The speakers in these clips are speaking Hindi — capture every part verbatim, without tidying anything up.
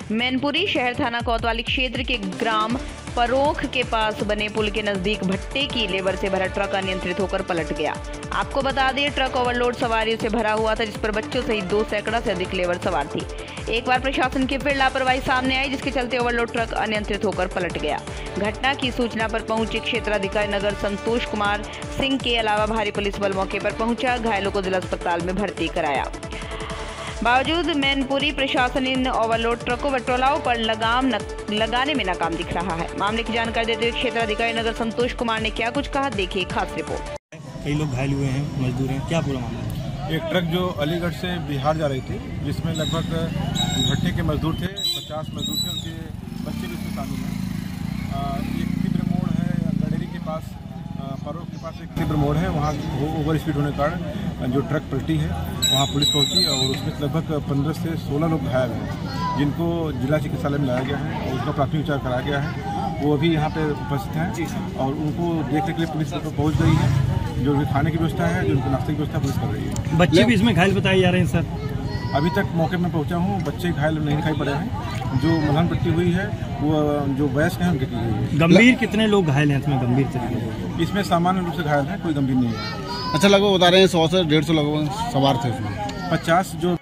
मैनपुरी शहर थाना कोतवाली क्षेत्र के ग्राम परोख के पास बने पुल के नजदीक भट्टे की लेबर से भरा ट्रक अनियंत्रित होकर पलट गया। आपको बता दें, ट्रक ओवरलोड सवारियों से भरा हुआ था, जिस पर बच्चों सहित दो सैकड़ा से अधिक लेबर सवार थी। एक बार प्रशासन की फिर लापरवाही सामने आई, जिसके चलते ओवरलोड ट्रक अनियंत्रित होकर पलट गया। घटना की सूचना पर पहुंचे क्षेत्राधिकारी नगर संतोष कुमार सिंह के अलावा भारी पुलिस बल मौके पर पहुंचा, घायलों को जिला अस्पताल में भर्ती कराया। बावजूद मैनपुरी प्रशासन इन ओवरलोड ट्रकों व ट्रोलाओं पर लगाम न, लगाने में नाकाम दिख रहा है। मामले की जानकारी देते हुए क्षेत्राधिकारी नगर संतोष कुमार ने क्या कुछ कहा, देखिए खास रिपोर्ट। कई लोग घायल हुए हैं, मजदूर हैं, क्या पूरा मामला है? एक ट्रक जो अलीगढ़ से बिहार जा रही थी, जिसमें लगभग भट्टे के मजदूर थे, पचास मजदूर थे, उनके बच्चे भी उसमें शामिल हैं। एक तीव्र मोड़ है गडेरी के पास, फरोख के पास एक तीव्र मोड़ है, वहाँ ओवर स्पीड होने के कारण जो ट्रक पलटी है, वहाँ पुलिस पहुंची और उसमें लगभग पंद्रह से सोलह लोग घायल हैं, जिनको जिला चिकित्सालय में लाया गया है और उसका प्राथमिक उपचार कराया गया है। वो अभी यहाँ पे उपस्थित हैं और उनको देखने के लिए पुलिस पहुँच गई है। जो भी खाने की व्यवस्था है, जो उनकी नाश्ते की व्यवस्था पुलिस कर रही है। बच्चे भी इसमें घायल बताए जा रहे हैं सर? अभी तक मौके में पहुँचा हूँ, बच्चे घायल नहीं दिखाई पड़े हैं। जो मलहम पट्टी हुई है वो जो वयस्क हैं उनकी की गई है। गंभीर कितने लोग घायल हैं इसमें? गंभीर तरीके इसमें सामान्य रूप से घायल है, कोई गंभीर नहीं है। अच्छा, लगभग बता रहे हैं सौ से डेढ़ सौ लगभग सवार थे इसमें। पचास जो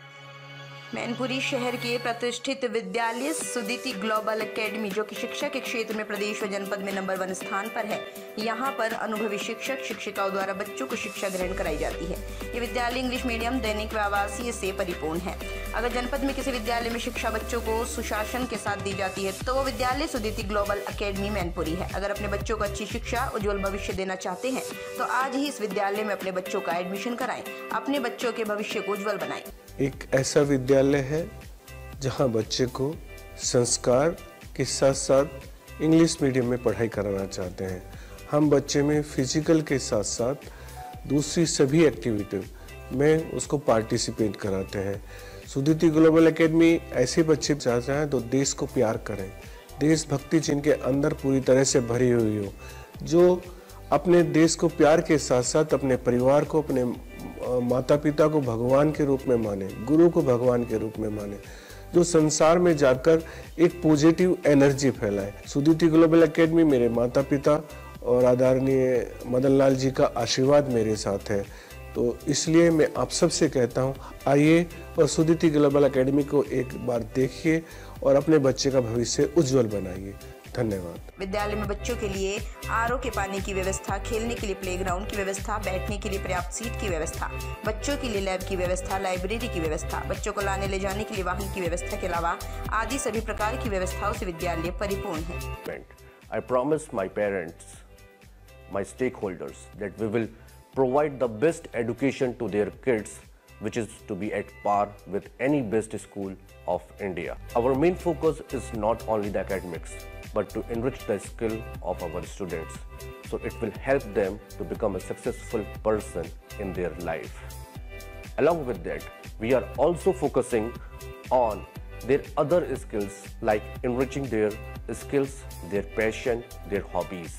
मैनपुरी शहर के प्रतिष्ठित विद्यालय सुदिति ग्लोबल एकेडमी, जो कि शिक्षा के क्षेत्र में प्रदेश व जनपद में नंबर वन स्थान पर है, यहाँ पर अनुभवी शिक्षक शिक्षिकाओं द्वारा बच्चों को शिक्षा ग्रहण कराई जाती है। ये विद्यालय इंग्लिश मीडियम, दैनिक व आवासीय से परिपूर्ण है। अगर जनपद में किसी विद्यालय में शिक्षा बच्चों को सुशासन के साथ दी जाती है तो वो विद्यालय सुदिति ग्लोबल एकेडमी मैनपुरी है। अगर अपने बच्चों को अच्छी शिक्षा, उज्जवल भविष्य देना चाहते हैं तो आज ही इस विद्यालय में अपने बच्चों का एडमिशन कराएं, अपने बच्चों के भविष्य को उज्जवल बनाएं। एक ऐसा विद्यालय है जहां बच्चे को संस्कार के साथ साथ इंग्लिश मीडियम में पढ़ाई कराना चाहते हैं। हम बच्चे में फिजिकल के साथ साथ दूसरी सभी एक्टिविटी में उसको पार्टिसिपेट कराते हैं। सुदिति ग्लोबल एकेडमी ऐसे बच्चे चाहते हैं तो देश को प्यार करें, देशभक्ति जिनके अंदर पूरी तरह से भरी हुई हो, जो अपने देश को प्यार के साथ साथ अपने परिवार को, अपने माता पिता को भगवान के रूप में माने, गुरु को भगवान के रूप में माने, जो संसार में जाकर एक पॉजिटिव एनर्जी फैलाए। सुदिति ग्लोबल एकेडमी मेरे माता पिता और आदरणीय मदन लाल जी का आशीर्वाद मेरे साथ है, तो इसलिए मैं आप सबसे कहता हूँ, आइए और सुदिति ग्लोबल एकेडमी को एक बार देखिए और अपने बच्चे का भविष्य उज्जवल बनाइए। धन्यवाद। विद्यालय में बच्चों के लिए आर ओ के पानी की व्यवस्था, खेलने के लिए प्लेग्राउंड की व्यवस्था, बैठने के लिए पर्याप्त सीट की व्यवस्था, बच्चों के लिए लैब की व्यवस्था, लाइब्रेरी की व्यवस्था, बच्चों को लाने ले जाने के लिए वाहन की व्यवस्था के अलावा आदि सभी प्रकार की व्यवस्थाओं से विद्यालय परिपूर्ण है। I promise my parents, my stakeholders, that we will provide the best education to their kids, which is to be at par with any best school of India. Our main focus is not only the academics, but to enrich the skill of our students, so it will help them to become a successful person in their life. Along with that, we are also focusing on their other skills, like enriching their skills, their passion, their hobbies.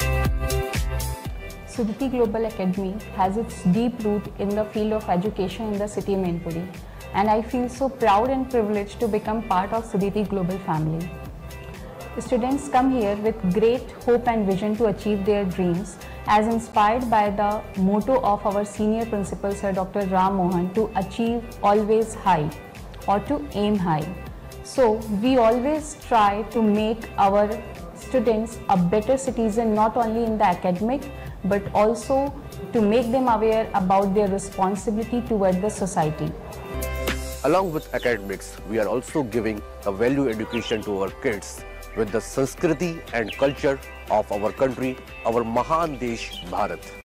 Sudithi Global Academy has its deep root in the field of education in the city of Mainpuri, and I feel so proud and privileged to become part of Sudithi Global family. Students come here with great hope and vision to achieve their dreams, as inspired by the motto of our senior principal Sir Doctor Ram Mohan, to achieve always high or to aim high. So we always try to make our students a better citizen, not only in the academic but also to make them aware about their responsibility toward the society. Along with academics, we are also giving a value education to our kids with the Sanskriti and culture of our country, our Mahan Desh Bharat.